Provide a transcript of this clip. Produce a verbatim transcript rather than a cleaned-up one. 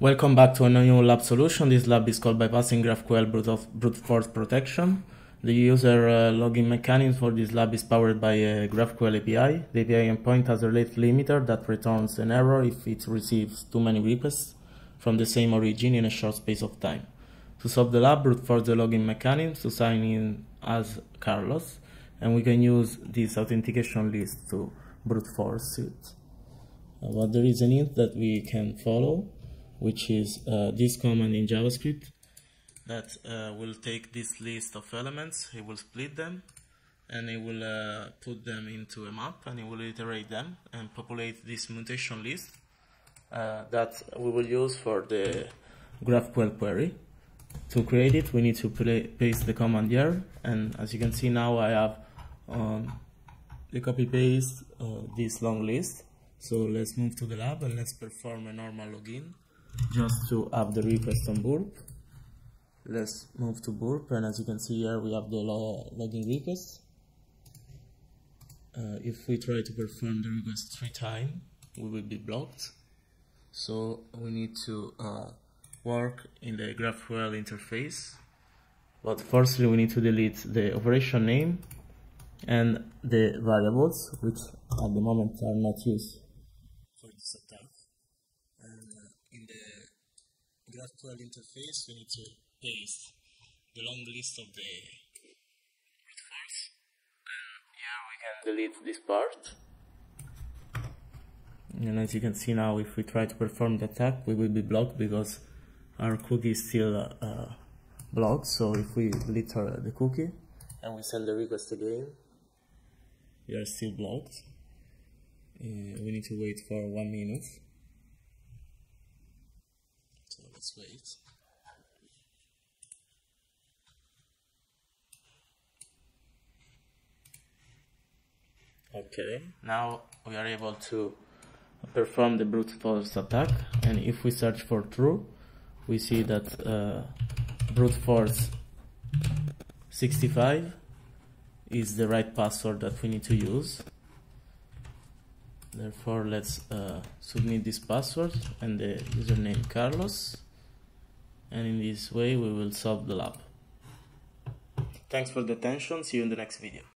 Welcome back to a new lab solution. This lab is called Bypassing GraphQL brute, brute force protection. The user uh, login mechanism for this lab is powered by a GraphQL A P I. The A P I endpoint has a rate limiter that returns an error if it receives too many requests from the same origin in a short space of time. To solve the lab, brute force the login mechanism to sign in as Carlos, and we can use this authentication list to brute force it. Uh, but there is an int that we can follow, which is uh, this command in JavaScript that uh, will take this list of elements, it will split them, and it will uh, put them into a map, and it will iterate them and populate this mutation list uh, that we will use for the GraphQL query. To create it, we need to play, paste the command here, and as you can see now I have um, the copy paste uh, this long list. So let's move to the lab and let's perform a normal login just to have the request on Burp. Let's move to Burp, and as you can see here we have the lo login request. Uh, if we try to perform the request three times, we will be blocked. So we need to uh, work in the GraphQL interface. But firstly we need to delete the operation name and the variables, which at the moment are not used for this attack. And uh, in the GraphQL interface we need to paste the long list of the brute force, and here we can delete this part. And as you can see now, if we try to perform the attack, we will be blocked because our cookie is still uh, uh, blocked. So if we delete our, the cookie and we send the request again, we are still blocked. Uh, we need to wait for one minute. So let's wait. Okay, now we are able to perform the brute force attack, and if we search for true, we see that uh, brute force sixty-five is the right password that we need to use. Therefore, let's uh, submit this password and the username Carlos, and in this way we will solve the lab. Thanks for the attention, see you in the next video.